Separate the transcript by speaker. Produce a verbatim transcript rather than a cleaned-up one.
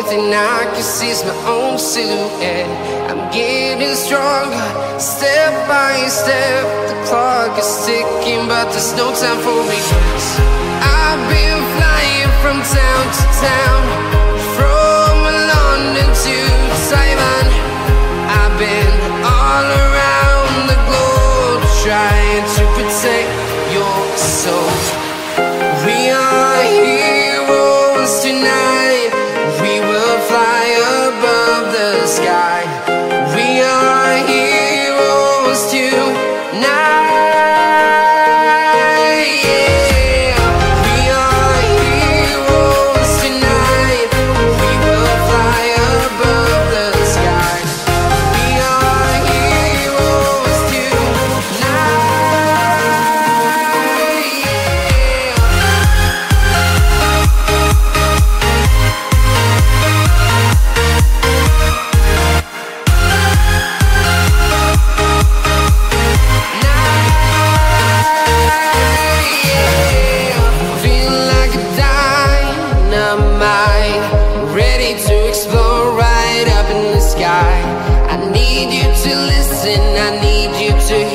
Speaker 1: thing I can see is my own silhouette. I'm getting stronger, step by step. The clock is ticking, but there's no time for regrets. I've been flying from town to town, from London to Taiwan. I've been all around the globe, trying to protect your soul. We are heroes tonight. We will fly above the sky. We are heroes tonight. Yeah. We are heroes tonight. We will fly above the sky. We are heroes tonight. Ready to explore right up in the sky. I need you to listen, I need you to